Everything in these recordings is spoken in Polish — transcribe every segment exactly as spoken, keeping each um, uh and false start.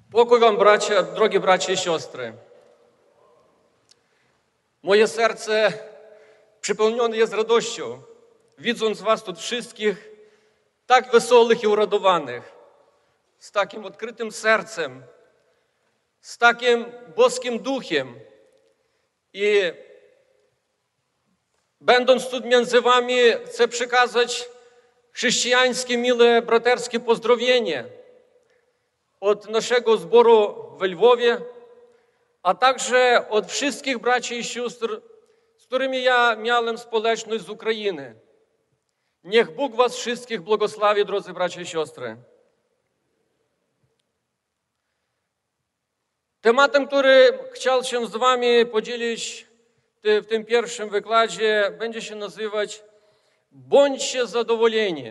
Pokój wam, bracia, drogie bracia i siostry. Moje serce przepełnione jest radością, widząc was tu wszystkich tak wesołych i uradowanych, z takim odkrytym sercem, z takim boskim duchem. I będąc tu między wami, chcę przekazać chrześcijańskie, miłe, braterskie pozdrowienie od naszego zboru w Lwowie, a także od wszystkich braci i sióstr, z którymi ja miałem społeczność z Ukrainy. Niech Bóg was wszystkich błogosławi, drodzy bracia i siostry. Tematem, który chciał się z wami podzielić w tym pierwszym wykładzie, będzie się nazywać "Bądźcie zadowoleni".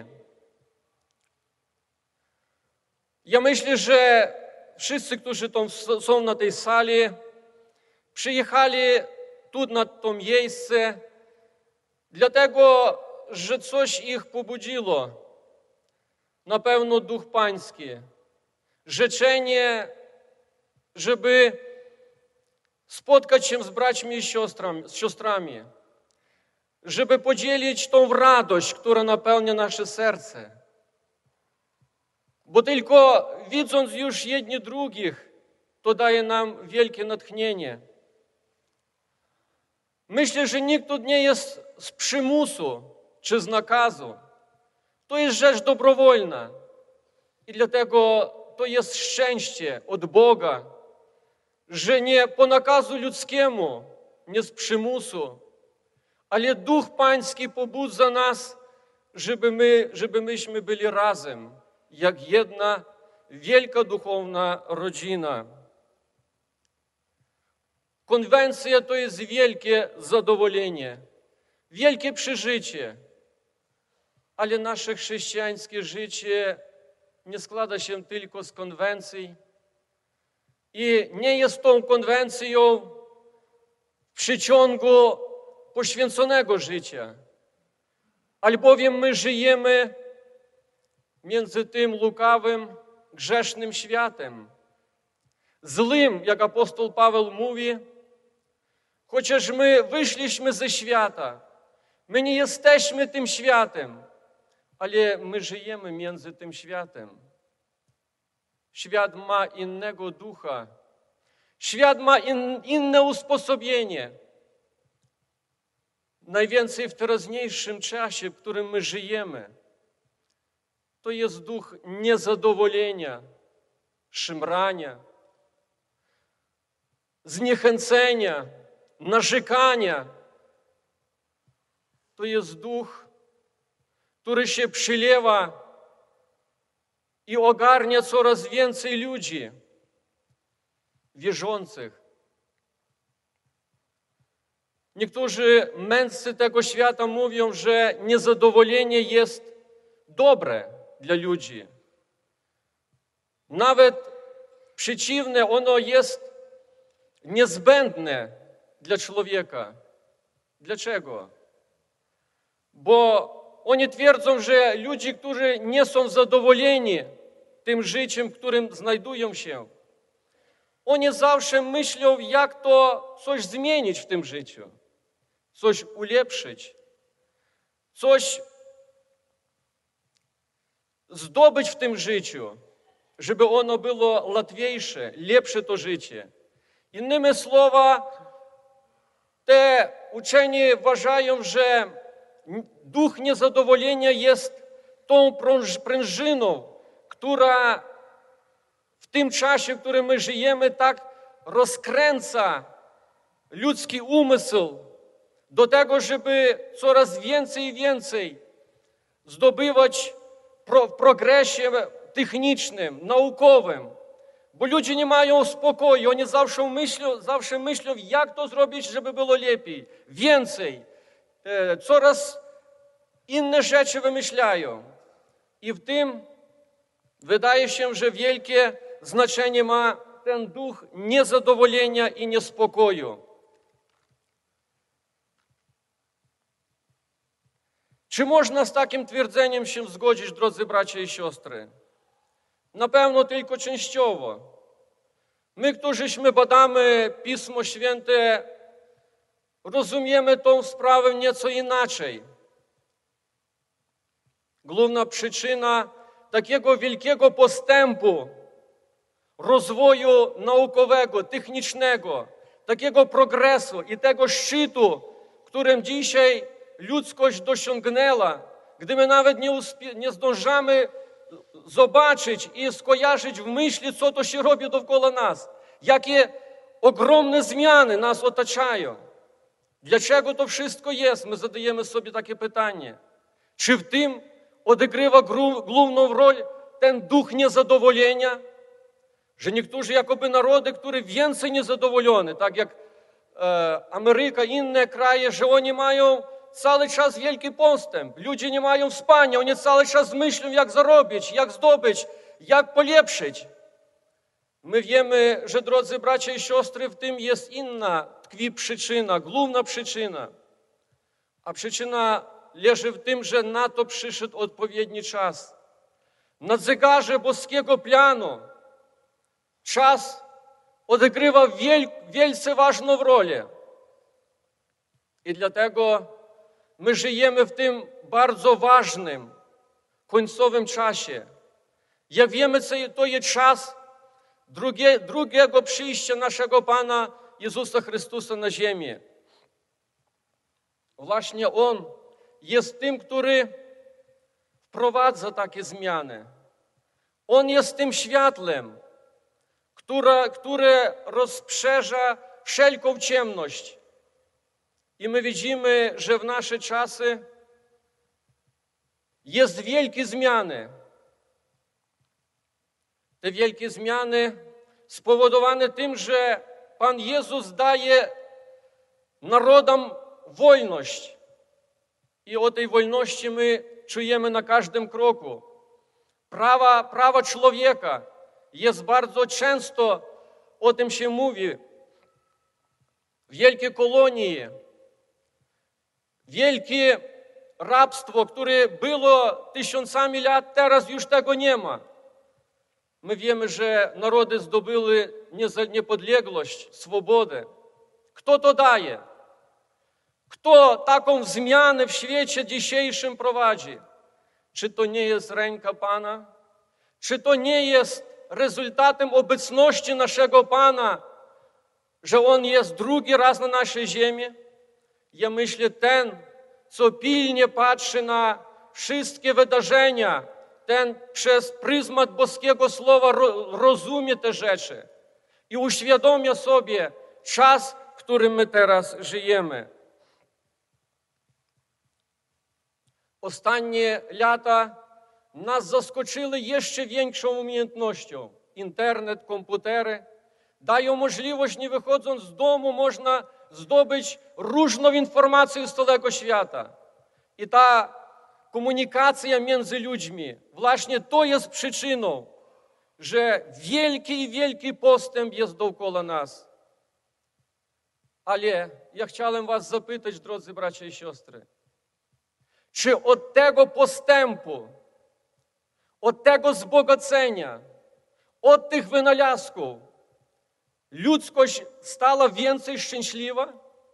Ja myślę, że wszyscy, którzy tam są na tej sali, przyjechali tu na to miejsce, dlatego, że coś ich pobudziło. Na pewno Duch Pański, życzenie, żeby spotkać się z braćmi i siostrami, z siostrami, żeby podzielić tą radość, która napełnia nasze serce. Bo tylko widząc już jedni drugich, to daje nam wielkie natchnienie. Myślę, że nikt tu nie jest z przymusu czy z nakazu. To jest rzecz dobrowolna. I dlatego to jest szczęście od Boga, że nie po nakazu ludzkiemu, nie z przymusu, ale Duch Pański pobudza nas, żeby my, żeby myśmy byli razem, jak jedna wielka duchowna rodzina. Konwencja to jest wielkie zadowolenie, wielkie przeżycie, ale nasze chrześcijańskie życie nie składa się tylko z konwencji i nie jest tą konwencją w przeciągu poświęconego życia, albowiem my żyjemy między tym lukawym, grzesznym światem. Złym, jak apostoł Paweł mówi, chociaż my wyszliśmy ze świata, my nie jesteśmy tym światem, ale my żyjemy między tym światem. Świat ma innego ducha, świat ma in, inne usposobienie. Najwięcej w teraźniejszym czasie, w którym my żyjemy, to jest duch niezadowolenia, szymrania, zniechęcenia, narzekania. To jest duch, który się przylewa i ogarnia coraz więcej ludzi wierzących. Niektórzy mędrcy tego świata mówią, że niezadowolenie jest dobre dla ludzi. Nawet przeciwne, ono jest niezbędne dla człowieka. Dlaczego? Bo oni twierdzą, że ludzie, którzy nie są zadowoleni tym życiem, w którym znajdują się, oni zawsze myślą, jak to coś zmienić w tym życiu, coś ulepszyć, coś zdobyć w tym życiu, żeby ono było łatwiejsze, lepsze to życie. Innymi słowy, te uczeni uważają, że duch niezadowolenia jest tą prężyną, która w tym czasie, w którym my żyjemy, tak rozkręca ludzki umysł do tego, żeby coraz więcej i więcej zdobywać w progresie technicznym, naukowym. Bo ludzie nie mają spokoju, oni zawsze myślą, zawsze myślą, jak to zrobić, żeby było lepiej, więcej. Coraz inne rzeczy wymyślają. I w tym wydaje się, że wielkie znaczenie ma ten duch niezadowolenia i niespokoju. Czy można z takim twierdzeniem się zgodzić, drodzy bracia i siostry? Na pewno tylko częściowo. My, którzyśmy badamy Pismo Święte, rozumiemy tą sprawę nieco inaczej. Główna przyczyna takiego wielkiego postępu, rozwoju naukowego, technicznego, takiego progresu i tego szczytu, którym dzisiaj ludzkość dosiągnęła, gdy my nawet nie, uspie- nie zdążamy zobaczyć i skojarzyć w myśli, co to się robi dookoła nas, jakie ogromne zmiany nas otaczają. Dlaczego to wszystko jest? My zadajemy sobie takie pytanie. Czy w tym odgrywa główną rolę ten duch niezadowolenia? Że niektórzy jakoby narody, które więcej niezadowolone, tak jak e, Ameryka, inne kraje, że oni mają cały czas wielki postęp. Ludzie nie mają spania, oni cały czas myślą, jak zarobić, jak zdobyć, jak polepszyć. My wiemy, że, drodzy bracia i siostry, w tym jest inna tkwi przyczyna, główna przyczyna. A przyczyna leży w tym, że na to przyszedł odpowiedni czas. Na zegarze boskiego planu czas odgrywa wiel, wielce ważną rolę. I dlatego my żyjemy w tym bardzo ważnym, końcowym czasie. Jak wiemy, to jest czas drugie, drugiego przyjścia naszego Pana Jezusa Chrystusa na ziemię. Właśnie On jest tym, który wprowadza takie zmiany. On jest tym światłem, które, które rozprzeża wszelką ciemność. I my widzimy, że w nasze czasy jest wielkie zmiany. Te wielkie zmiany spowodowane tym, że Pan Jezus daje narodom wolność. I o tej wolności my czujemy na każdym kroku. Prawa, prawa człowieka jest bardzo często, o tym się mówi. Wielkie kolonie, wielkie rabstwo, które było tysiącami lat, teraz już tego nie ma. My wiemy, że narody zdobyły niepodległość, swobodę. Kto to daje? Kto taką zmianę w świecie dzisiejszym prowadzi? Czy to nie jest ręka Pana? Czy to nie jest rezultatem obecności naszego Pana, że On jest drugi raz na naszej ziemi? Ja myślę, ten, co pilnie patrzy na wszystkie wydarzenia, ten przez pryzmat boskiego słowa rozumie te rzeczy i uświadamia sobie czas, w którym my teraz żyjemy. Ostatnie lata nas zaskoczyły jeszcze większą umiejętnością. Internet, komputery dają możliwość, nie wychodząc z domu, można zdobyć różną informację z całego świata. I ta komunikacja między ludźmi, właśnie to jest przyczyną, że wielki i wielki postęp jest dookoła nas. Ale ja chciałem was zapytać, drodzy bracia i siostry, czy od tego postępu, od tego wzbogacenia, od tych wynalazków ludzkość stała więcej szczęśliwa?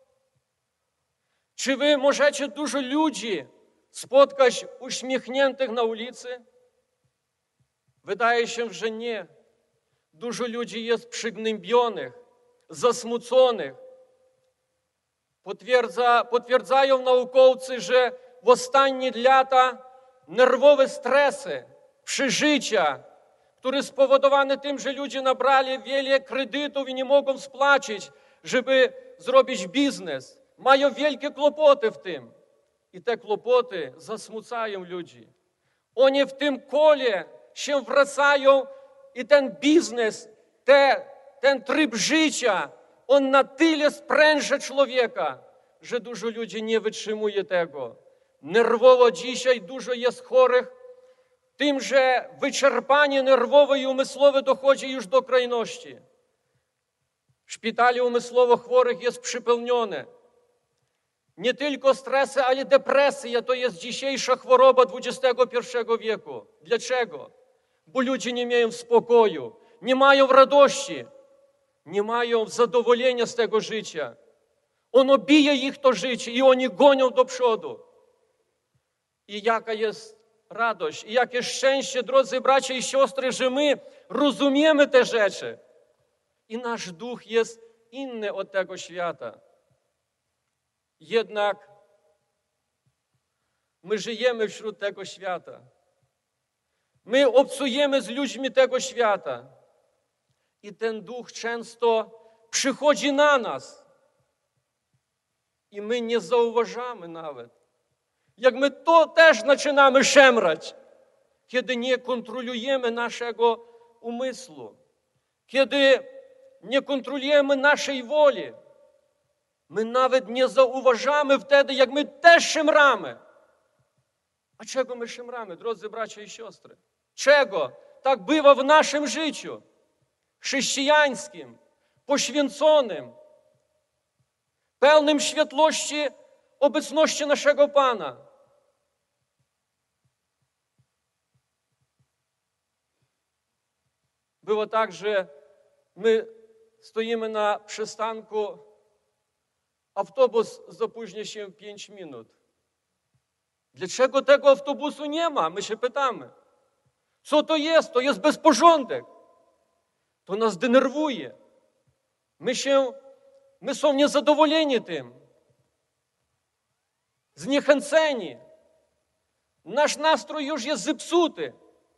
Czy wy możecie dużo ludzi spotkać uśmiechniętych na ulicy? Wydaje się, że nie. Dużo ludzi jest przygnębionych, zasmuconych. Potwierdza, potwierdzają naukowcy, że w ostatnie lata nerwowe stresy, przeżycia, które spowodowane tym, że ludzie nabrali wiele kredytów i nie mogą spłacić, żeby zrobić biznes, mają wielkie kłopoty w tym. I te kłopoty zasmucają ludzi. Oni w tym kole się wracają i ten biznes, te, ten tryb życia, on na tyle spręża człowieka, że dużo ludzi nie wytrzymuje tego. Nerwowo dzisiaj dużo jest chorych, tym, że wyczerpanie nerwowe i umysłowe dochodzi już do krajności. Szpitali umysłowo chorych jest przepełnione. Nie tylko stresy, ale depresja to jest dzisiejsza choroba dwudziestego pierwszego wieku. Dlaczego? Bo ludzie nie mają spokoju, nie mają radości. nie mają zadowolenia z tego życia. Ono bije ich to życie i oni gonią do przodu. I jaka jest radość, i jakie szczęście, drodzy bracia i siostry, że my rozumiemy te rzeczy. I nasz duch jest inny od tego świata. Jednak my żyjemy wśród tego świata. My obcujemy z ludźmi tego świata. I ten duch często przychodzi na nas. I my nie zauważamy nawet. Jak my to też zaczynamy szemrać, kiedy nie kontrolujemy naszego umysłu, kiedy nie kontrolujemy naszej woli. My nawet nie zauważamy wtedy, jak my też szemramy. A czego my szemramy, drodzy bracia i siostry? Czego tak bywa w naszym życiu chrześcijańskim, poświęconym, pełnym światłości obecności naszego Pana? Było tak, że my stoimy na przystanku, autobus zapóźnia się pięć minut. Dlaczego tego autobusu nie ma? My się pytamy. Co to jest? To jest bezporządek. To nas denerwuje. My się, my są niezadowoleni tym. Zniechęceni. Nasz nastrój już jest zepsuty.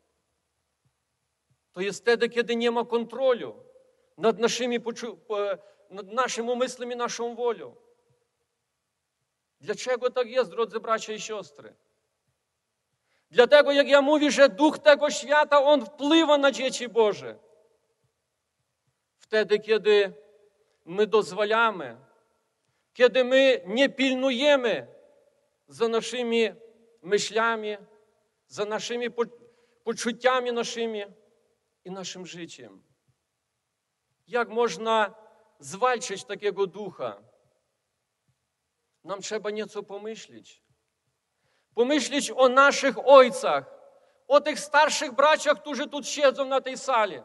To jest wtedy, kiedy nie ma kontroli nad naszymi, nad naszym umysłem i naszą wolą. Dlaczego tak jest, drodzy bracia i siostry? Dlatego, jak ja mówię, że duch tego świata, on wpływa na dzieci Boże. Wtedy, kiedy my dozwalamy, kiedy my nie pilnujemy za naszymi myślami, za naszymi poczuciami naszymi i naszym życiem. Jak można zwalczyć takiego ducha? Nam trzeba nieco pomyśleć. Pomyśleć o naszych ojcach, o tych starszych braciach, którzy tu siedzą na tej sali.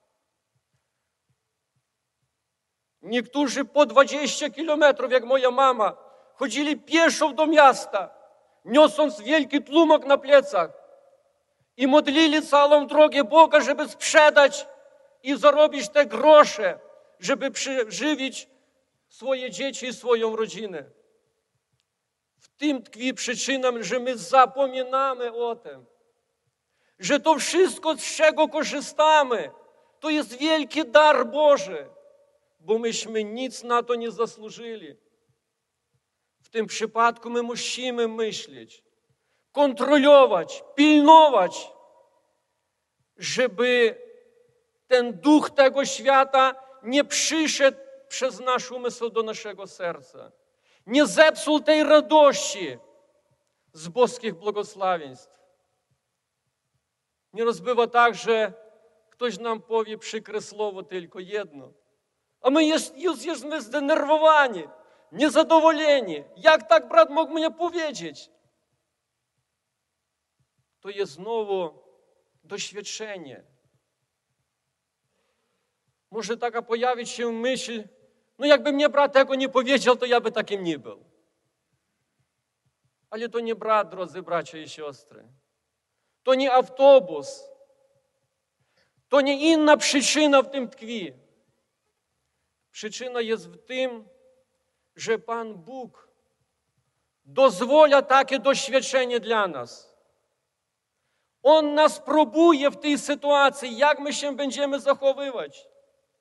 Niektórzy po dwadzieścia kilometrów, jak moja mama, chodzili pieszo do miasta, niosąc wielki tłumok na plecach i modlili całą drogę Boga, żeby sprzedać i zarobić te grosze, żeby żywić swoje dzieci i swoją rodzinę. W tym tkwi przyczyna, że my zapominamy o tym, że to wszystko, z czego korzystamy, to jest wielki dar Boży, bo myśmy nic na to nie zasłużyli. W tym przypadku my musimy myśleć, kontrolować, pilnować, żeby ten duch tego świata nie przyszedł przez nasz umysł do naszego serca. Nie zepsuł tej radości z boskich błogosławieństw. Nieraz bywa tak, że ktoś nam powie przykre słowo tylko jedno, a my już jesteśmy zdenerwowani, niezadowoleni. Jak tak brat mógł mnie powiedzieć? To jest znowu doświadczenie. Może taka pojawić się myśl, no jakby mnie brat tego nie powiedział, to ja by takim nie był. Ale to nie brat, drodzy bracia i siostry. To nie autobus. To nie inna przyczyna w tym tkwi. Przyczyna jest w tym, że Pan Bóg dozwala takie doświadczenie dla nas. On nas próbuje w tej sytuacji, jak my się będziemy zachowywać.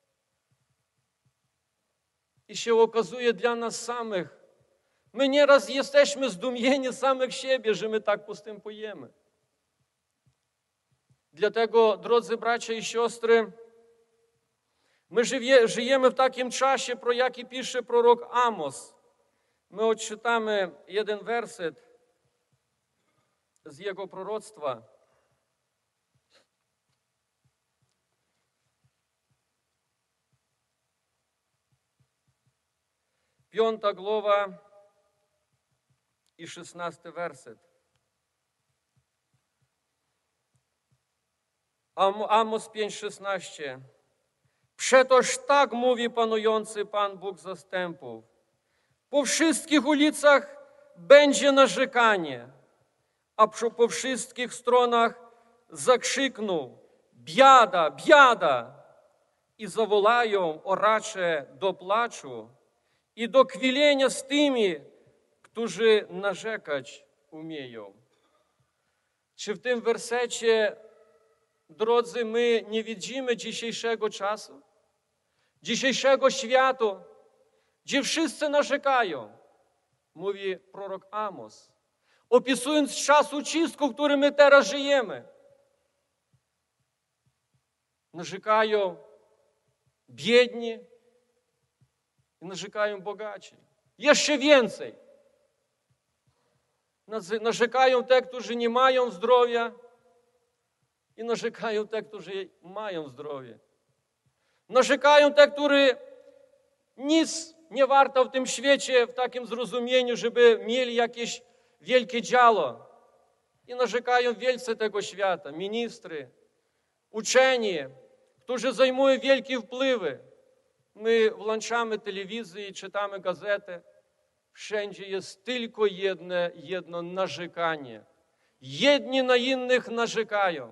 I się okazuje dla nas samych. My nieraz jesteśmy zdumieni samych siebie, że my tak postępujemy. Dlatego, drodzy bracia i siostry, my żyje, żyjemy w takim czasie, pro jaki pisze prorok Amos. My odczytamy jeden werset z jego proroctwa. Piąta głowa i szesnasty werset. Amos pięć szesnaście. Przetoż tak mówi panujący Pan Bóg zastępów. Po wszystkich ulicach będzie narzekanie, a po wszystkich stronach zakrzykną: biada, biada! I zawołają oracze do płaczu i do kwilenia z tymi, którzy narzekać umieją. Czy w tym wersecie, drodzy, my nie widzimy dzisiejszego czasu, dzisiejszego świata, gdzie wszyscy narzekają? Mówi prorok Amos, opisując czas ucisku, w którym my teraz żyjemy. Narzekają biedni i narzekają bogaci. Jeszcze więcej. Narzekają te, którzy nie mają zdrowia, i narzekają te, którzy mają zdrowie. Narzekają te, którzy nic nie warto w tym świecie w takim zrozumieniu, żeby mieli jakieś wielkie działo. I narzekają wielcy tego świata, ministry, uczeni, którzy zajmują wielkie wpływy. My włączamy telewizję, czytamy gazety. Wszędzie jest tylko jedno, jedno narzekanie. Jedni na innych narzekają.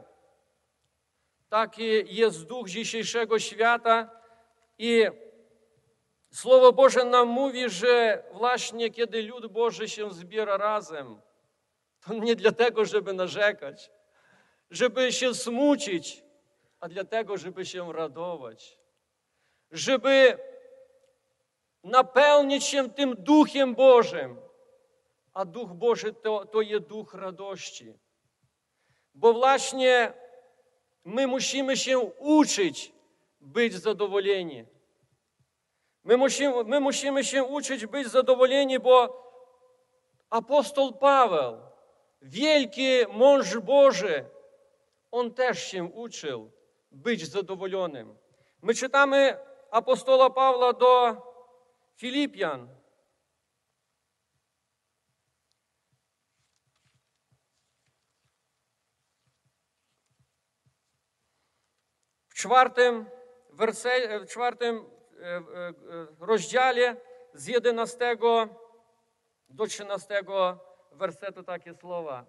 Taki jest duch dzisiejszego świata. I Słowo Boże nam mówi, że właśnie kiedy lud Boży się zbiera razem, to nie dlatego, żeby narzekać, żeby się smucić, a dlatego, żeby się radować, żeby napełnić się tym Duchem Bożym. A Duch Boży to, to jest Duch radości. Bo właśnie my musimy się uczyć być zadowoleni. My musimy, my musimy się uczyć być zadowoleni, bo apostoł Paweł, wielki mąż Boży, on też się uczył być zadowolonym. My czytamy apostola Pawła do Filipian. W czwartym, werse, w czwartym rozdziale z jedenastego do trzynastego wersetu takie słowa.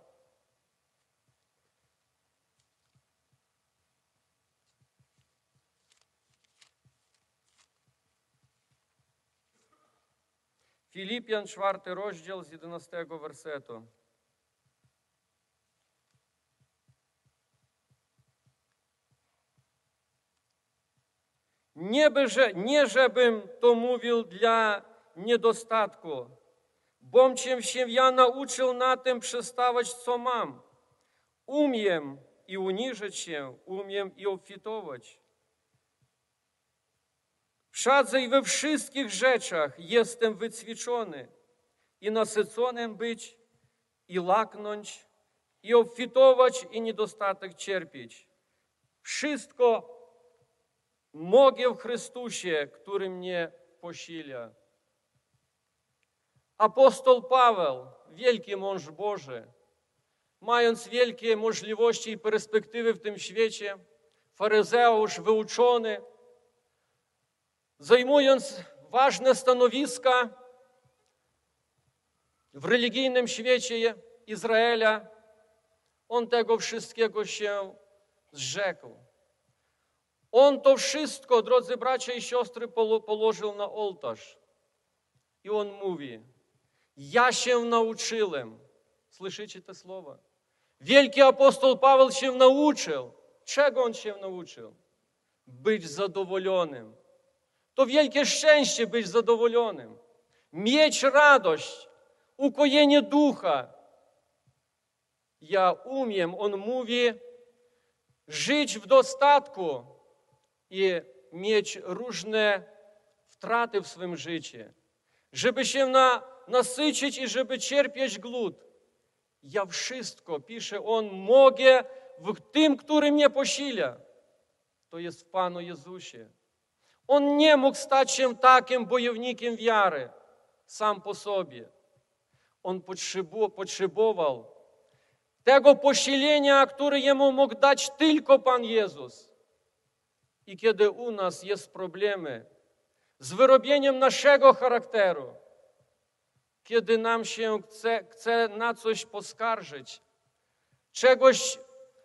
Filipian, czwarty rozdział z jedenastego wersetu. Nie, by, że, nie żebym to mówił dla niedostatku, bom cię się ja nauczył na tym przestawać, co mam. Umiem i uniżyć się, umiem i obfitować. Wszakże i we wszystkich rzeczach jestem wyćwiczony i nasyconym być, i laknąć, i obfitować, i niedostatek cierpieć. Wszystko mogę w Chrystusie, który mnie posilia. Apostoł Paweł, wielki mąż Boży, mając wielkie możliwości i perspektywy w tym świecie, faryzeusz wyuczony, zajmując ważne stanowiska w religijnym świecie Izraela, on tego wszystkiego się zrzekł. On to wszystko, drodzy bracia i siostry, położył na ołtarz. I on mówi: ja się nauczyłem. Słyszycie te słowa? Wielki apostoł Paweł się nauczył. Czego on się nauczył? Być zadowolonym. To wielkie szczęście być zadowolonym. Mieć radość, ukojenie ducha. Ja umiem, on mówi, żyć w dostatku i mieć różne wtraty w swoim życiu. Żeby się na, nasycić i żeby cierpieć głód. Ja wszystko, pisze on, mogę w tym, który mnie posilia. To jest w Panu Jezusie. On nie mógł stać się takim bojownikiem wiary sam po sobie. On potrzebował tego posilenia, które jemu mógł dać tylko Pan Jezus. i kiedy u nas jest problemy z wyrobieniem naszego charakteru, kiedy nam się chce, chce na coś poskarżyć, czegoś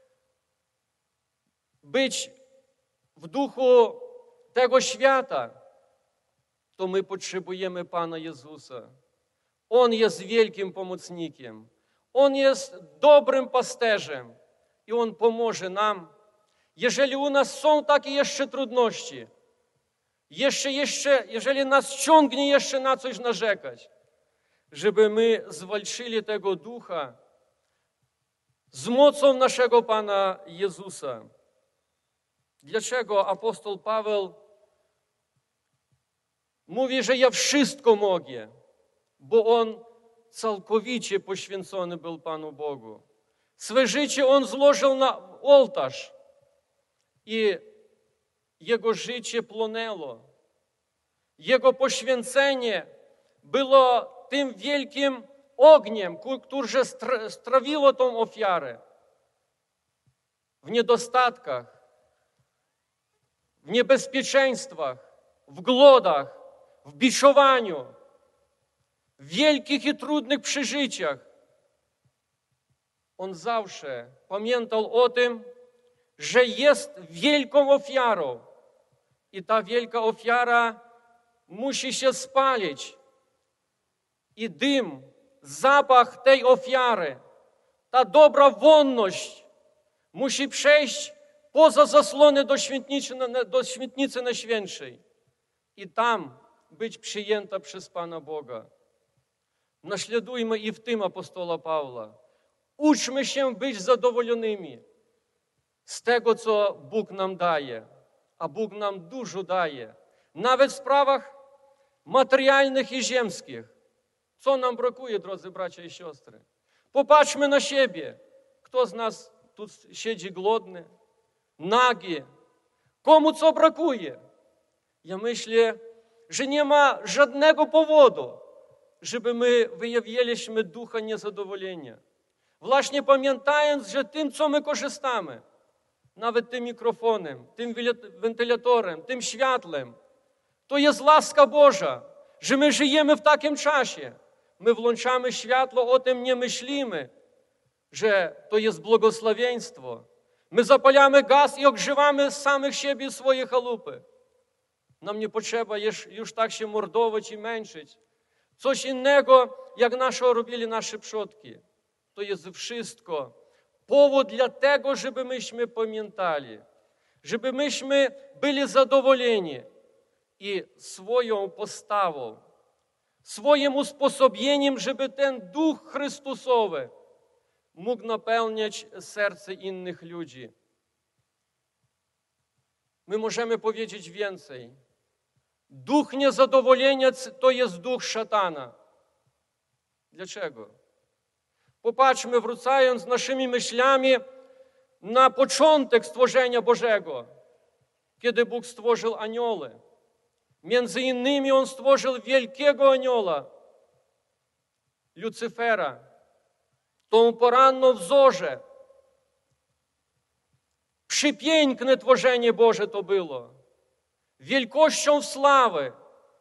być w duchu tego świata, to my potrzebujemy Pana Jezusa. On jest wielkim pomocnikiem. On jest dobrym pasterzem i On pomoże nam. Jeżeli u nas są takie jeszcze trudności, jeszcze, jeszcze, jeżeli nas ciągnie jeszcze na coś narzekać, żeby my zwalczyli tego ducha z mocą naszego Pana Jezusa. Dlaczego apostoł Paweł mówi, że ja wszystko mogę? Bo on całkowicie poświęcony był Panu Bogu. Swoje życie on złożył na ołtarz i jego życie płonęło. Jego poświęcenie było tym wielkim ogniem, które strawiło tą ofiarę. W niedostatkach, w niebezpieczeństwach, w głodach, w biczowaniu, w wielkich i trudnych przeżyciach. On zawsze pamiętał o tym, że jest wielką ofiarą i ta wielka ofiara musi się spalić. I dym, zapach tej ofiary, ta dobra wonność musi przejść poza zasłony do świętnicy, do świętnicy Najświętszej i tam być przyjęta przez Pana Boga. Naśladujmy i w tym apostola Pawła. Uczmy się być zadowolonymi z tego, co Bóg nam daje, a Bóg nam dużo daje. Nawet w sprawach materialnych i ziemskich. Co nam brakuje, drodzy bracia i siostry? Popatrzmy na siebie. Kto z nas tu siedzi głodny, nagi? Komu co brakuje? Ja myślę, że nie ma żadnego powodu, żeby my wyjawiliśmy ducha niezadowolenia. Właśnie pamiętając, że tym, co my korzystamy, nawet tym mikrofonem, tym wentylatorem, tym światłem, to jest łaska Boża, że my żyjemy w takim czasie. My włączamy światło, o tym nie myślimy, że to jest błogosławieństwo. My zapalamy gaz i ogrzewamy samych siebie swoje chałupy. Nam nie potrzeba już, już tak się mordować i męczyć. Coś innego, jak nasze robili nasze przodki. To jest wszystko powód dla tego, żeby myśmy pamiętali, żeby myśmy byli zadowoleni i swoją postawą, swoim usposobieniem, żeby ten Duch Chrystusowy mógł napełniać serce innych ludzi. My możemy powiedzieć więcej. Duch niezadowolenia to jest duch szatana. Dlaczego? Popatrzmy, wracając naszymi myślami na początek stworzenia Bożego, kiedy Bóg stworzył anioły. Między innymi On stworzył wielkiego anioła, Lucyfera, tą poranną wzorze. Przepiękne tworzenie Boże to było. Wielkością sławy,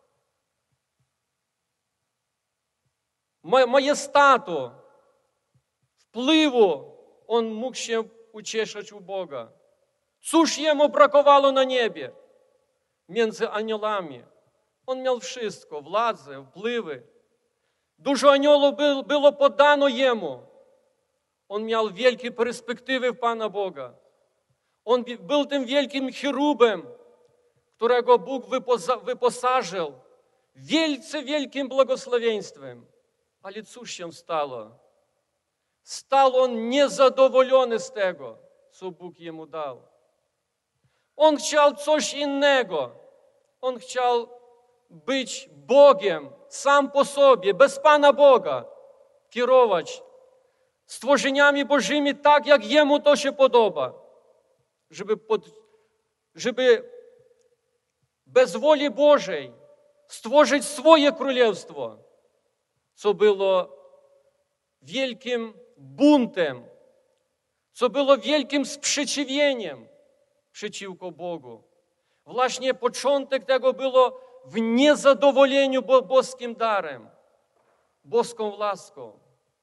majestatu, wpływu on mógł się ucieszyć u Boga. Cóż jemu brakowało na niebie? Między aniołami. On miał wszystko, władzę, wpływy. Dużo aniołów było poddano jemu. On miał wielkie perspektywy w Pana Boga. On był tym wielkim cherubem, którego Bóg wyposażył wielce wielkim błogosławieństwem. Ale cóż się stało? Stał on niezadowolony z tego, co Bóg jemu dał. On chciał coś innego. On chciał być Bogiem sam po sobie, bez Pana Boga, kierować stworzeniami Bożymi tak, jak jemu to się podoba. Żeby, pod, żeby bez woli Bożej stworzyć swoje królestwo, co było wielkim buntem, co było wielkim sprzeciwieniem przeciwko Bogu. Właśnie początek tego było w niezadowoleniu boskim darem, boską łaską.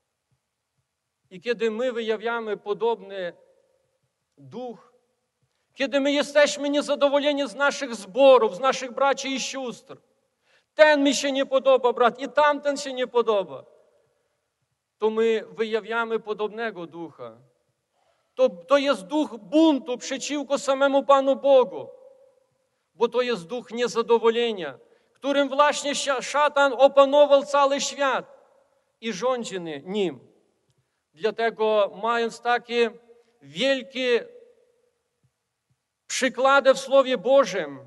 I kiedy my wyjawiamy podobny duch, kiedy my jesteśmy niezadowoleni z naszych zborów, z naszych braci i sióstr, ten mi się nie podoba, brat, i tamten się nie podoba, to my wyjawiamy podobnego ducha. To, to jest duch buntu przeciwko samemu Panu Bogu, bo to jest duch niezadowolenia, którym właśnie szatan opanował cały świat i rządzi nim. Dlatego, mając takie wielkie przykłady w Słowie Bożym,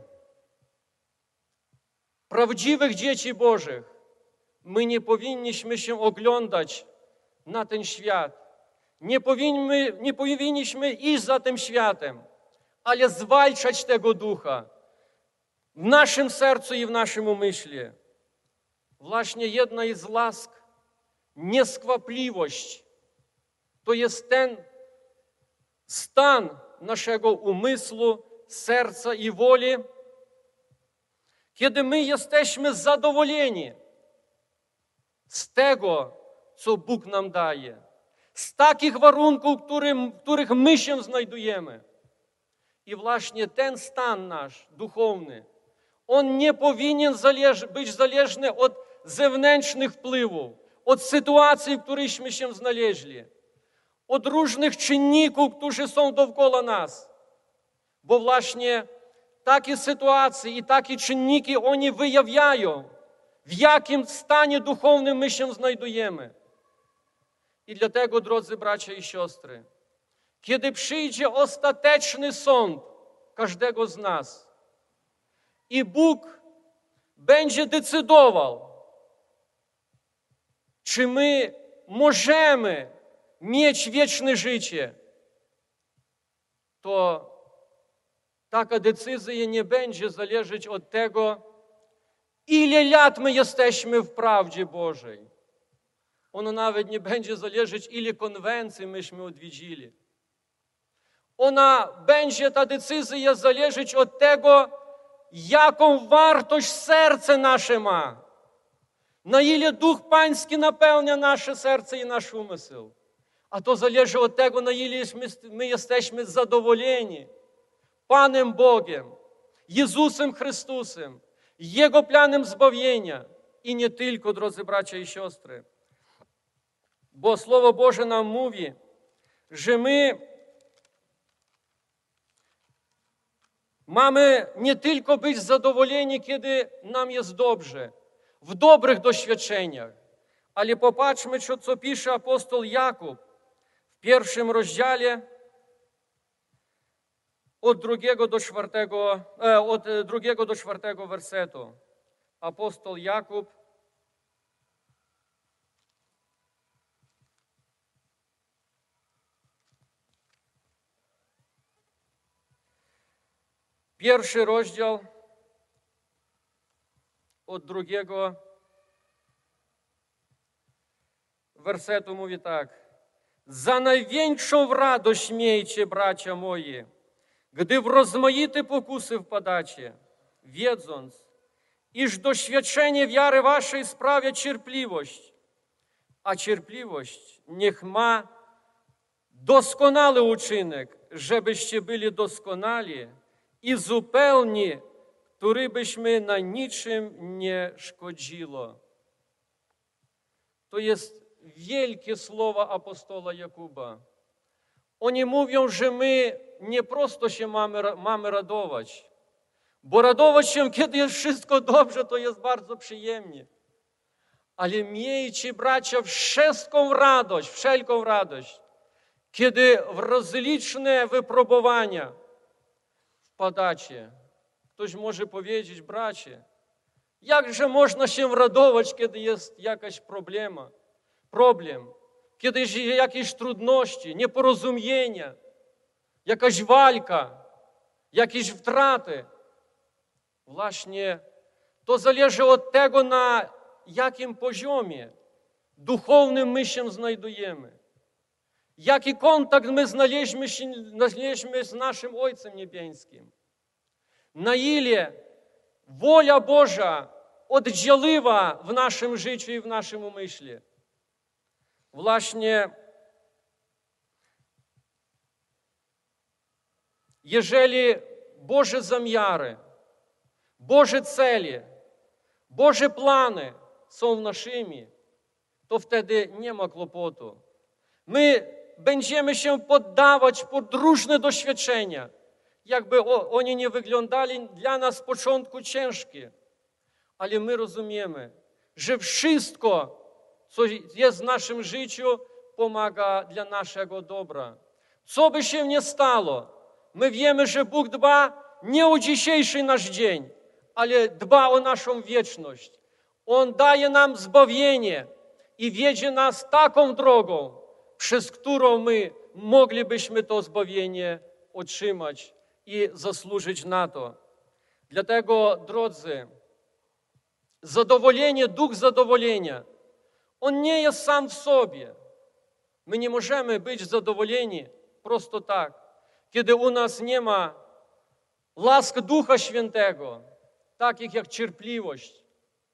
prawdziwych dzieci Bożych, my nie powinniśmy się oglądać na ten świat. Nie powinniśmy, nie powinniśmy iść za tym światem, ale zwalczać tego ducha w naszym sercu i w naszym umyśle. Właśnie jedna z łask, nieskłapliwość, to jest ten stan naszego umysłu, serca i woli, kiedy my jesteśmy zadowoleni z tego, co Bóg nam daje, z takich warunków, którym, w których my się znajdujemy. I właśnie ten stan nasz duchowny, on nie powinien zależ, być zależny od zewnętrznych wpływów, od sytuacji, w którejśmy się znaleźli, od różnych czynników, którzy są dookoła nas. Bo właśnie takie sytuacje i takie czynniki, oni wyjawiają, w jakim stanie duchownym my się znajdujemy. I dlatego, drodzy bracia i siostry, kiedy przyjdzie ostateczny sąd każdego z nas i Bóg będzie decydował, czy my możemy mieć wieczne życie, to taka decyzja nie będzie zależeć od tego, ile lat my jesteśmy w prawdzie Bożej. Ona nawet nie będzie zależeć, ile konwencji myśmy odwiedzili. Ona będzie, ta decyzja, zależeć od tego, jaką wartość serce nasze ma. Na ile Duch Pański napełnia nasze serce i nasz umysł. A to zależy od tego, na ile my jesteśmy zadowoleni Panem Bogiem, Jezusem Chrystusem, Jego planem zbawienia. I nie tylko, drodzy bracia i siostry. Bo Słowo Boże nam mówi, że my mamy nie tylko być zadowoleni, kiedy nam jest dobrze, w dobrych doświadczeniach, ale popatrzmy, co pisze apostoł Jakub w pierwszym rozdziale od drugiego do czwartego, od drugiego do czwartego wersetu. Apostoł Jakub Pierwszy rozdział od drugiego wersetu mówi tak. Za największą radość miejcie, bracia moi, gdy w rozmaite pokusy wpadacie, wiedząc, iż doświadczenie wiary waszej sprawia cierpliwość, a cierpliwość niech ma doskonały uczynek, żebyście byli doskonali i zupełni, który byśmy na niczym nie szkodziło. To jest wielkie słowa apostola Jakuba. Oni mówią, że my nie prosto się mamy, mamy radować, bo radować się, kiedy jest wszystko dobrze, to jest bardzo przyjemnie. Ale miejcie, bracia, wszelką radość, wszelką radość, kiedy w rozliczne wypróbowania wpadacie. Ktoś może powiedzieć, bracie, jakże można się radować, kiedy jest jakaś problema, problem, kiedy jest jakieś trudności, nieporozumienia, jakaś walka, jakieś wtraty. Właśnie to zależy od tego, na jakim poziomie duchownym my się znajdujemy. Jaki kontakt my znaleźliśmy, znaleźliśmy z naszym Ojcem Niebieskim. na ile wola Boża oddzieliła w naszym życiu i w naszym umyśle. Właśnie, jeżeli Boże zamiary, Boże celi, Boże plany są naszymi, to wtedy nie ma kłopotu. My będziemy się poddawać pod różne doświadczenia, jakby oni nie wyglądali dla nas z początku ciężkie. Ale my rozumiemy, że wszystko, co jest w naszym życiu, pomaga dla naszego dobra. Co by się nie stało, my wiemy, że Bóg dba nie o dzisiejszy nasz dzień, ale dba o naszą wieczność. On daje nam zbawienie i wiedzie nas taką drogą, przez którą my moglibyśmy to zbawienie otrzymać i zasłużyć na to. Dlatego, drodzy, zadowolenie, duch zadowolenia, on nie jest sam w sobie. My nie możemy być zadowoleni prosto tak, kiedy u nas nie ma łask Ducha Świętego, takich jak cierpliwość.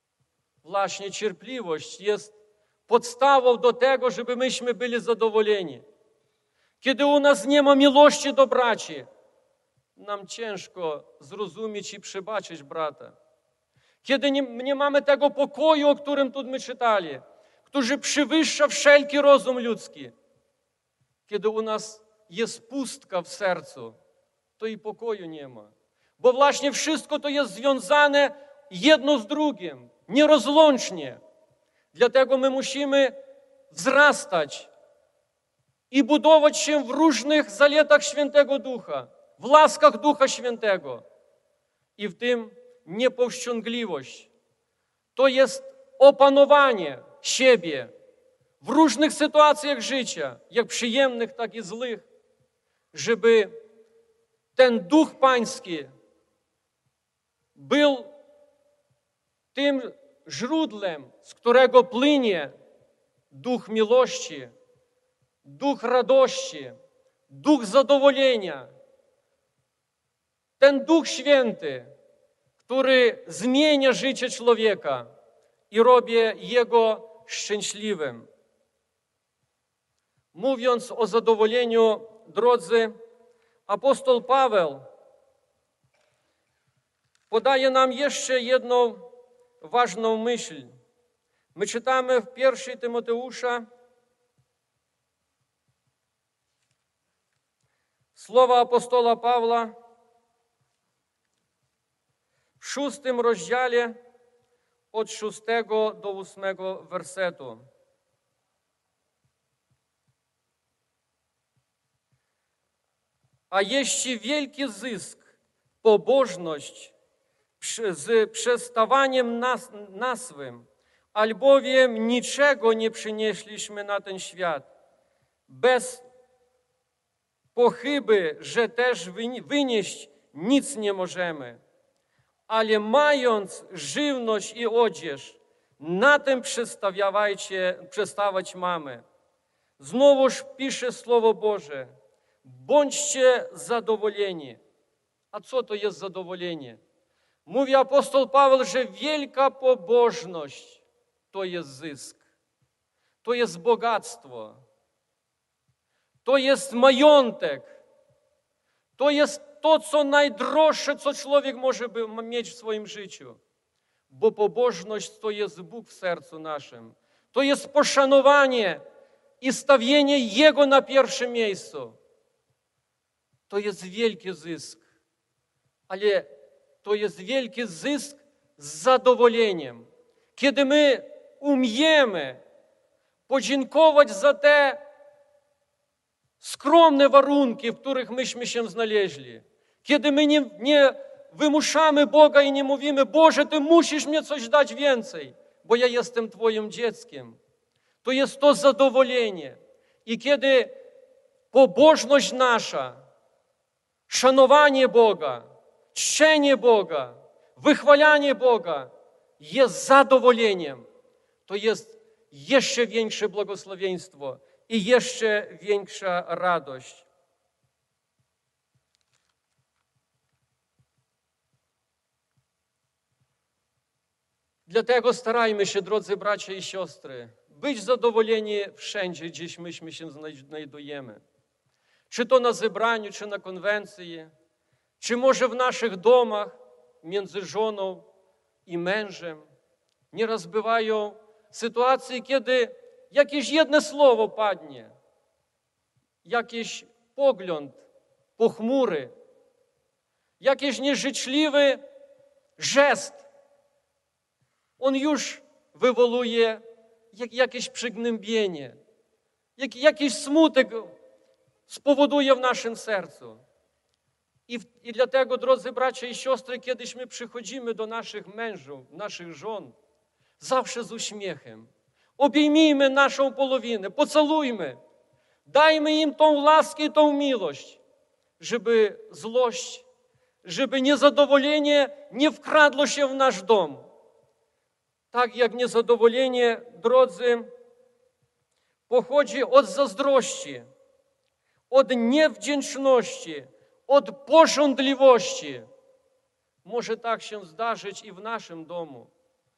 Właśnie cierpliwość jest podstawą do tego, żeby myśmy byli zadowoleni. Kiedy u nas nie ma miłości do braci, nam ciężko zrozumieć i przebaczyć brata. Kiedy nie, nie mamy tego pokoju, o którym tu my czytali, który przewyższa wszelki rozum ludzki. Kiedy u nas jest pustka w sercu, to i pokoju nie ma. Bo właśnie wszystko to jest związane jedno z drugim, nierozłącznie. Dlatego my musimy wzrastać i budować się w różnych zaletach Świętego Ducha, w łaskach Ducha Świętego. I w tym niepowściągliwość. To jest opanowanie siebie w różnych sytuacjach życia, jak przyjemnych, tak i złych, żeby ten Duch Pański był tym źródłem, z którego płynie Duch miłości, Duch radości, Duch zadowolenia. Ten Duch Święty, który zmienia życie człowieka i robi jego szczęśliwym. Mówiąc o zadowoleniu, drodzy, apostoł Paweł podaje nam jeszcze jedną ważną myśl. My czytamy w pierwszej Tymoteusza słowa apostola Pawła w szóstym rozdziale od szóstego do ósmego wersetu. A jeśli wielki zysk, pobożność z przestawaniem nas, nasłym, albowiem niczego nie przynieśliśmy na ten świat, bez pochyby, że też wynieść nic nie możemy, ale mając żywność i odzież, na tym przestawiajcie, przestawać mamy. Znowuż pisze Słowo Boże, bądźcie zadowoleni. A co to jest zadowolenie? Mówi apostoł Paweł, że wielka pobożność to jest zysk, to jest bogactwo, to jest majątek, to jest to, co najdroższe, co człowiek może mieć w swoim życiu. Bo pobożność to jest Bóg w sercu naszym. To jest poszanowanie i stawienie Jego na pierwszym miejscu. To jest wielki zysk, ale to jest wielki zysk z zadowoleniem. Kiedy my umiemy podziękować za te skromne warunki, w których myśmy się znaleźli. Kiedy my nie, nie wymuszamy Boga i nie mówimy, Boże, Ty musisz mnie coś dać więcej, bo ja jestem Twoim dzieckiem. To jest to zadowolenie. I kiedy pobożność nasza, szanowanie Boga, czczenie Boga, wychwalanie Boga jest zadowoleniem, to jest jeszcze większe błogosławieństwo i jeszcze większa radość. Dlatego starajmy się, drodzy bracia i siostry, być zadowoleni wszędzie, gdzieś myśmy się znajdujemy. Czy to na zebraniu, czy na konwencji, czy może w naszych domach między żoną i mężem. Nieraz bywają sytuacje, kiedy jakieś jedno słowo padnie, jakiś pogląd pochmury, jakiś nieżyczliwy gest. On już wywołuje jak, jakieś przygnębienie, jak, jakiś smutek spowoduje w naszym sercu. I, I dlatego, drodzy bracia i siostry, kiedyś my przychodzimy do naszych mężów, naszych żon, zawsze z uśmiechem. Obejmijmy naszą polowinę, pocałujmy, dajmy im tą laskę i tą miłość, żeby złość, żeby niezadowolenie nie wkradło się w nasz dom. Tak jak niezadowolenie, drodzy, pochodzi od zazdrości, od niewdzięczności, od pożądliwości. Może tak się zdarzyć i w naszym domu.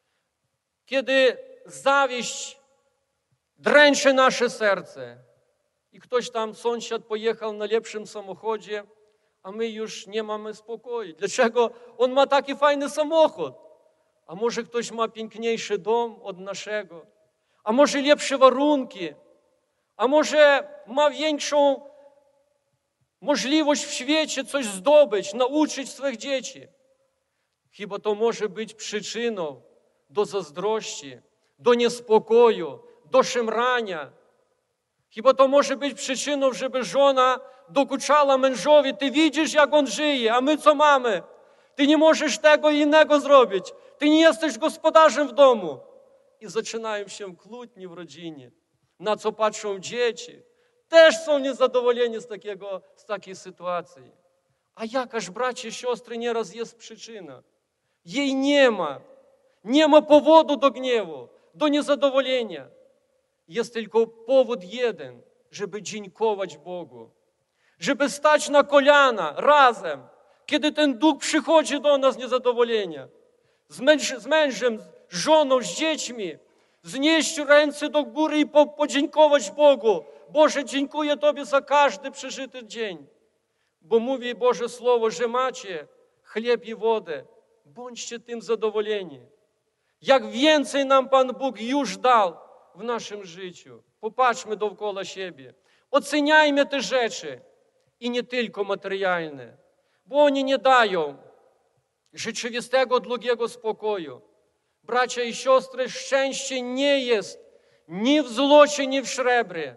Kiedy zawiść dręczy nasze serce i ktoś tam, sąsiad pojechał na lepszym samochodzie, a my już nie mamy spokoju. Dlaczego on ma taki fajny samochód? A może ktoś ma piękniejszy dom od naszego? A może lepsze warunki? A może ma większą możliwość w świecie coś zdobyć, nauczyć swoich dzieci? Chyba to może być przyczyną do zazdrości, do niespokoju, do szemrania. Chyba to może być przyczyną, żeby żona dokuczała mężowi: ty widzisz, jak on żyje, a my co mamy? Ty nie możesz tego i innego zrobić. Ty nie jesteś gospodarzem w domu. I zaczynają się kłótnie w rodzinie. Na co patrzą dzieci. Też są niezadowoleni z, takiego, z takiej sytuacji. A jakaż, bracia i siostry, nieraz jest przyczyna? Jej nie ma. Nie ma powodu do gniewu, do niezadowolenia. Jest tylko powód jeden, żeby dziękować Bogu. Żeby stać na kolana razem, kiedy ten duch przychodzi do nas niezadowolenia. Z, męż, z mężem, z żoną, z dziećmi. Znieść ręce do góry i po, podziękować Bogu. Boże, dziękuję Tobie za każdy przeżyty dzień. Bo mówi Boże Słowo, że macie chleb i wodę. Bądźcie tym zadowoleni. Jak więcej nam Pan Bóg już dał w naszym życiu. Popatrzmy dookoła siebie. Oceniajmy te rzeczy. I nie tylko materialne. Bo oni nie dają rzeczywistego, długiego spokoju. Bracia i siostry, szczęście nie jest ni w złocie, ni w srebrze.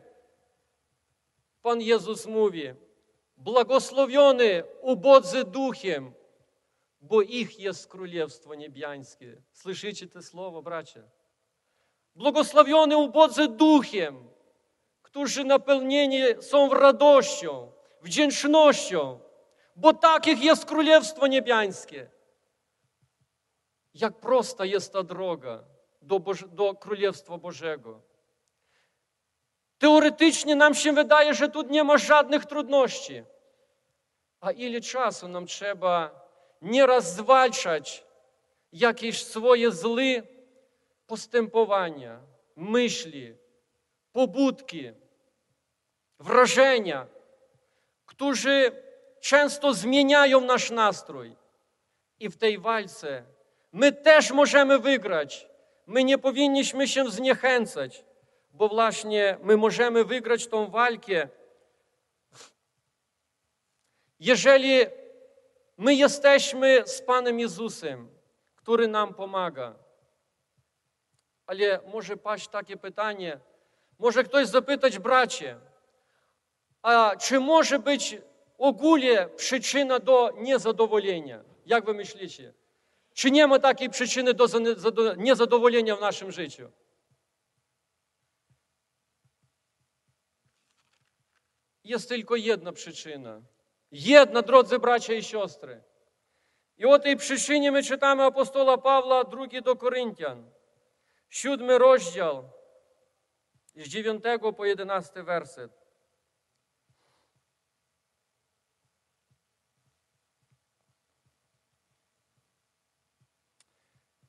Pan Jezus mówi: błogosławiony ubodzy duchem, bo ich jest Królestwo Niebiańskie. Słyszycie te słowa, bracia? Błogosławiony ubodzy duchem, którzy napełnieni są radością, wdzięcznością, bo takich jest Królestwo Niebiańskie. Jak prosta jest ta droga do, Boże, do Królestwa Bożego. Teoretycznie nam się wydaje, że tu nie ma żadnych trudności. A ile czasu nam trzeba nieraz zwalczać jakieś swoje złe postępowania, myśli, pobudki, wrażenia, którzy często zmieniają nasz nastrój. I w tej walce my też możemy wygrać. My nie powinniśmy się zniechęcać, bo właśnie my możemy wygrać tą walkę, jeżeli my jesteśmy z Panem Jezusem, który nam pomaga. Ale może paść takie pytanie, może ktoś zapytać: bracie, a czy może być ogólnie przyczyna do niezadowolenia? Jak wy myślicie? Czy nie ma takiej przyczyny do niezadowolenia w naszym życiu? Jest tylko jedna przyczyna. Jedna, drodzy bracia i siostry. I o tej przyczynie my czytamy apostola Pawła, drugi do Koryntian, siódmy rozdział, z dziewiątego po jedenasty werset.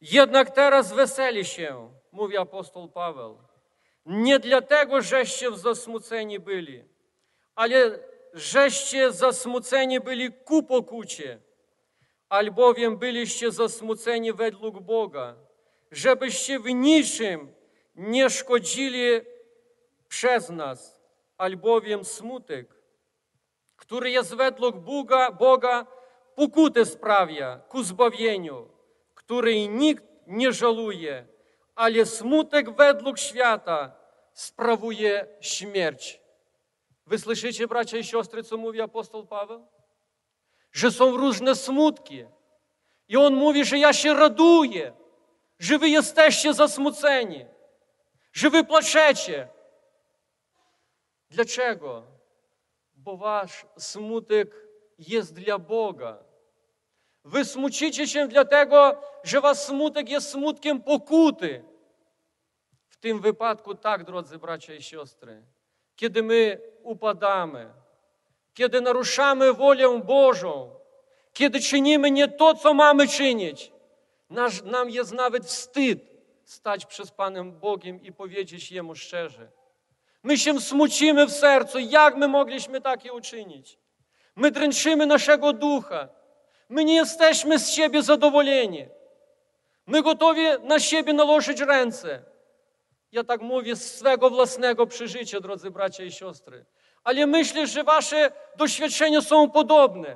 Jednak teraz weseli się, mówi apostoł Paweł, nie dlatego, żeście zasmuceni byli, ale żeście zasmuceni byli ku pokucie, albowiem byliście zasmuceni według Boga, żebyście w niczym nie szkodzili przez nas, albowiem smutek, który jest według Boga, Boga pokutę sprawia ku zbawieniu, której nikt nie żaluje, ale smutek według świata sprawuje śmierć. Wy słyszycie, bracia i siostry, co mówi apostoł Paweł? Że są różne smutki. I on mówi, że ja się raduję, że wy jesteście zasmuceni, że wy płaczecie. Dlaczego? Bo wasz smutek jest dla Boga. Wy smucicie się dlatego, że wasz smutek jest smutkiem pokuty. W tym wypadku tak, drodzy bracia i siostry, kiedy my upadamy, kiedy naruszamy wolę Bożą, kiedy czynimy nie to, co mamy czynić, nasz, nam jest nawet wstyd stać przed Panem Bogiem i powiedzieć Jemu szczerze. My się smucimy w sercu, jak my mogliśmy takie uczynić. My dręczymy naszego ducha. My nie jesteśmy z siebie zadowoleni. My gotowi na siebie nałożyć ręce. Ja tak mówię z swego własnego przeżycia, drodzy bracia i siostry. Ale myślę, że wasze doświadczenia są podobne.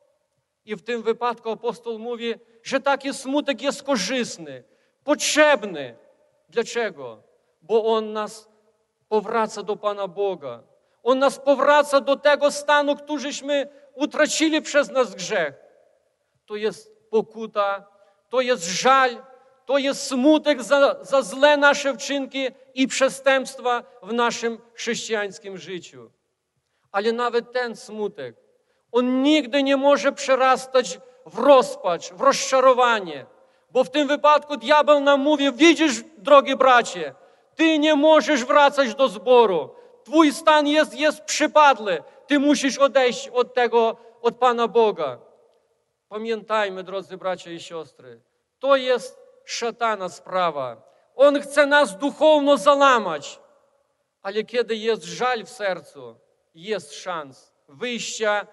I w tym wypadku apostoł mówi, że taki smutek jest korzystny, potrzebny. Dlaczego? Bo on nas powraca do Pana Boga. On nas powraca do tego stanu, któryśmy utracili przez nas grzech. To jest pokuta, to jest żal, to jest smutek za, za złe nasze wczynki i przestępstwa w naszym chrześcijańskim życiu. Ale nawet ten smutek, on nigdy nie może przerastać w rozpacz, w rozczarowanie. Bo w tym wypadku diabeł nam mówi, widzisz, drogi bracie, ty nie możesz wracać do zboru. Twój stan jest, jest przypadły. Ty musisz odejść od tego, od Pana Boga. Pamiętajmy, drodzy bracia i siostry, to jest szatana sprawa. On chce nas duchowno zalamać. Ale kiedy jest żal w sercu, jest szans wyjścia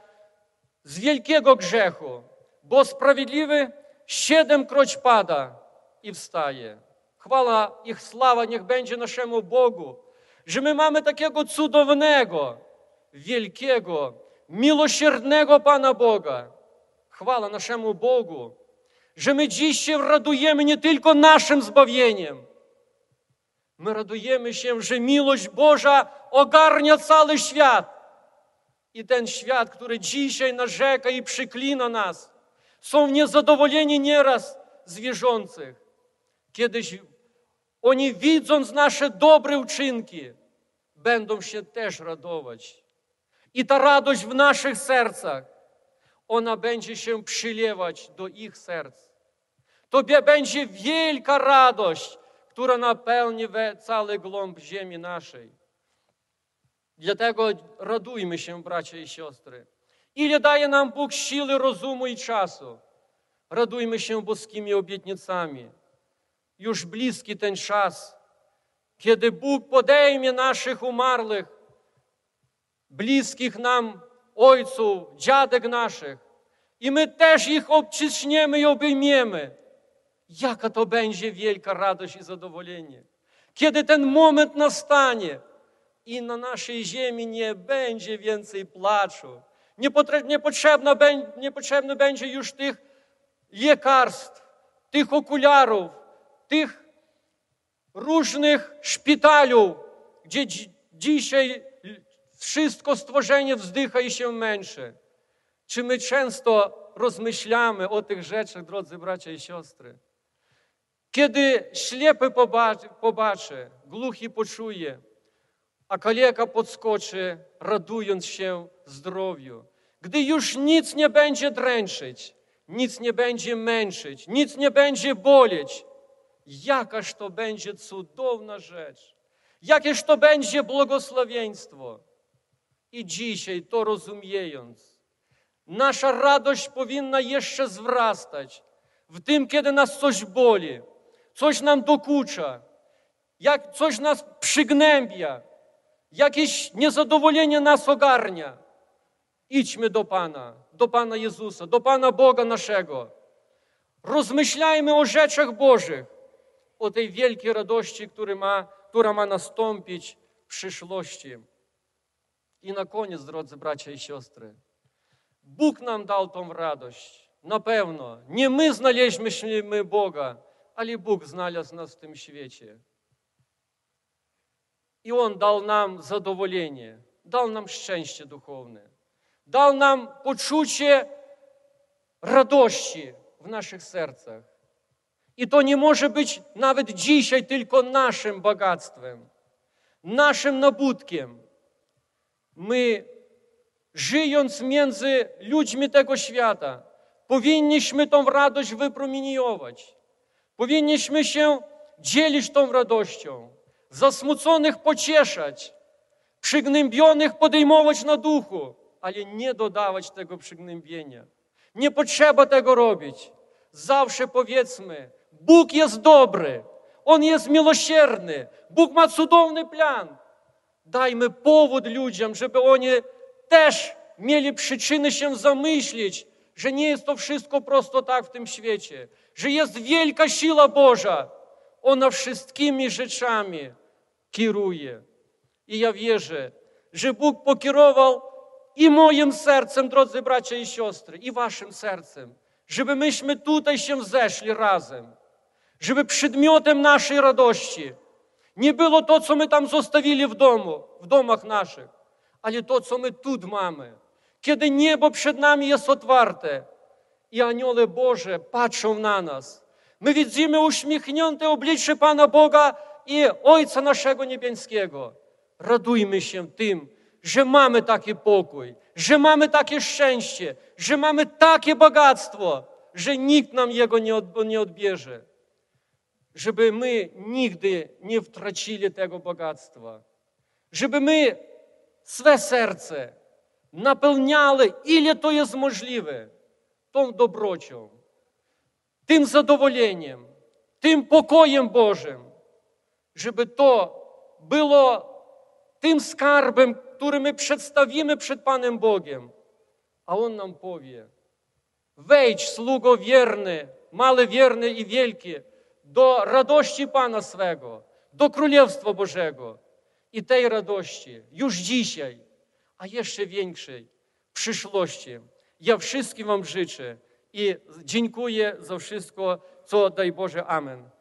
z wielkiego grzechu. Bo sprawiedliwy siedemkroć pada i wstaje. Chwała i sława niech będzie naszemu Bogu, że my mamy takiego cudownego, wielkiego, miłosiernego Pana Boga. Chwała naszemu Bogu, że my dziś się radujemy nie tylko naszym zbawieniem. My radujemy się, że miłość Boża ogarnia cały świat. I ten świat, który dzisiaj narzeka i przyklina nas, są niezadowoleni nieraz z wierzących. Kiedyś oni, widząc nasze dobre uczynki, będą się też radować. I ta radość w naszych sercach, ona będzie się przylewać do ich serc. To będzie wielka radość, która napełni cały głąb ziemi naszej. Dlatego radujmy się, bracia i siostry. Ile daje nam Bóg siły, rozumu i czasu. Radujmy się boskimi obietnicami. Już bliski ten czas, kiedy Bóg podejmie naszych umarłych, bliskich nam ojców, dziadek naszych i my też ich obciśniemy i obejmiemy. Jaka to będzie wielka radość i zadowolenie. Kiedy ten moment nastanie i na naszej ziemi nie będzie więcej płaczu, niepotrzebne, niepotrzebne będzie już tych lekarstw, tych okularów, tych różnych szpitaliów, gdzie dzisiaj wszystko stworzenie wzdycha i się męczy. Czy my często rozmyślamy o tych rzeczach, drodzy bracia i siostry? Kiedy ślepy pobaczy, głuchy poczuje, a kaleka podskoczy, radując się zdrowiu. Gdy już nic nie będzie dręczyć, nic nie będzie męczyć, nic nie będzie boleć, jakaż to będzie cudowna rzecz, jakież to będzie błogosławieństwo. I dzisiaj to rozumiejąc, nasza radość powinna jeszcze wzrastać, w tym, kiedy nas coś boli, coś nam dokucza, jak coś nas przygnębia, jakieś niezadowolenie nas ogarnia. Idźmy do Pana, do Pana Jezusa, do Pana Boga naszego. Rozmyślajmy o rzeczach Bożych, o tej wielkiej radości, która ma, która ma nastąpić w przyszłości. I na koniec, drodzy bracia i siostry, Bóg nam dał tą radość. Na pewno. Nie my znaleźliśmy Boga, ale Bóg znalazł nas w tym świecie. I On dał nam zadowolenie, dał nam szczęście duchowne, dał nam poczucie radości w naszych sercach. I to nie może być nawet dzisiaj tylko naszym bogactwem, naszym nabutkiem. My, żyjąc między ludźmi tego świata, powinniśmy tą radość wypromieniować. Powinniśmy się dzielić tą radością, zasmuconych pocieszać, przygnębionych podejmować na duchu, ale nie dodawać tego przygnębienia. Nie potrzeba tego robić. Zawsze powiedzmy, Bóg jest dobry, On jest miłosierny, Bóg ma cudowny plan. Dajmy powód ludziom, żeby oni też mieli przyczyny się zamyślić, że nie jest to wszystko prosto tak w tym świecie, że jest wielka siła Boża. Ona wszystkimi rzeczami kieruje. I ja wierzę, że Bóg pokierował i moim sercem, drodzy bracia i siostry, i waszym sercem, żeby myśmy tutaj się zeszli razem, żeby przedmiotem naszej radości nie było to, co my tam zostawili w domu, w domach naszych, ale to, co my tu mamy. Kiedy niebo przed nami jest otwarte i anioły Boże patrzą na nas, my widzimy uśmiechnięte oblicze Pana Boga i Ojca naszego Niebieskiego. Radujmy się tym, że mamy taki pokój, że mamy takie szczęście, że mamy takie bogactwo, że nikt nam jego nie odbierze. Żeby my nigdy nie wtracili tego bogactwa. Żeby my swe serce napełniali, ile to jest możliwe, tą dobrocią, tym zadowoleniem, tym pokojem Bożym. Żeby to było tym skarbem, który my przedstawimy przed Panem Bogiem. A On nam powie, wejdź, sługo wierny, malowierny i wielki, do radości Pana swego, do Królestwa Bożego. I tej radości już dzisiaj, a jeszcze większej w przyszłości. Ja wszystkim wam życzę i dziękuję za wszystko, co daj Boże. Amen.